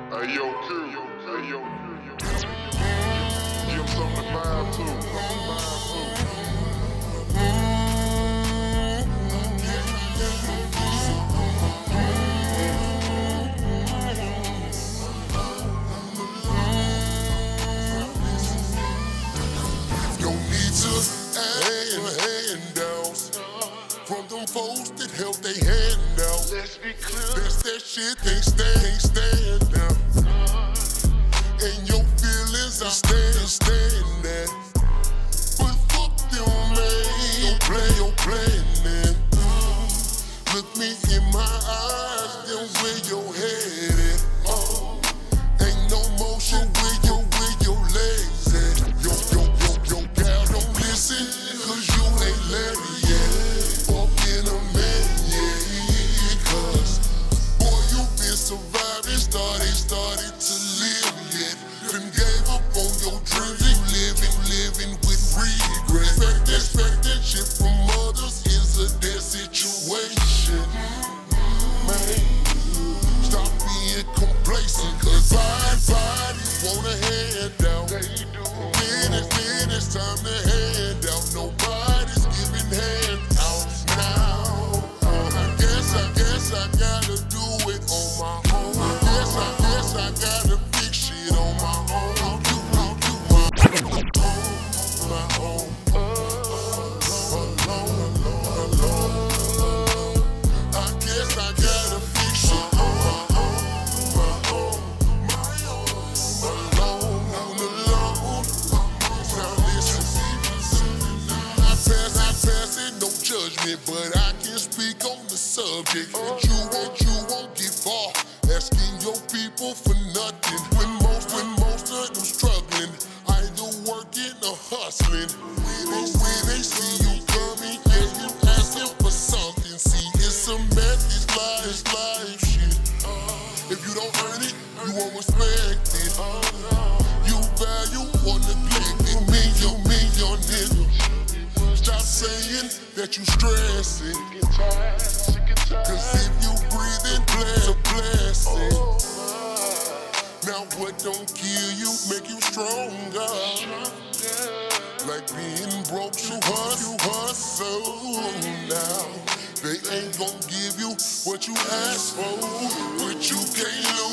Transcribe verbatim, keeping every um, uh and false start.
Hey yo, Q. Hey yo, Q. Give him something to vibe to. Something to vibe to. Don't need to hand, handouts from them folks that help they hand out. Let's be clear. That's that shit can't stand, can't stand now. And your feelings I stand, stand that. But fuck them, man. Don't play your plan, look me in my eyes, then where your head at? Oh, ain't no motion where your, where your legs at. Yo, yo, yo, yo, gal, don't listen, cause you ain't Larry yet. Fuck in a man, yeah, cause boy, you been surviving, started, started to live yet. Done gave up on your dreams, you living, living with regret. Expect, expect that shit from others is a dead situation. Man, stop being complacent, cause everybody want a handout. Then it's, then it's time to hand out. Nobody's giving handouts now. I guess, I guess I gotta do it on my own. I guess, I guess I gotta fix shit on my own. I'll do, I'll do my own, my own. Alone, alone, alone. I guess I gotta fix shit on my own, my own, my own. Alone, alone. Now listen, I pass, I pass it, no judgment, but I can speak on the subject. And you won't, you won't get far asking your people for nothing. When most, when most of them struggling, either working or hustling. When they, when they see you coming, yeah, you asking for something. See, it's a mess, it's life, it's life shit. If you don't earn it, you won't respect it. You value or neglect it. Me, you, me, your nigga. Stop saying that you stressing. Cause if you breathing, bless a blessing. Now what don't kill you, make you stronger. Like being broke, you hustle, you hustle now. They ain't gon' give you what you ask for, but you can't lose.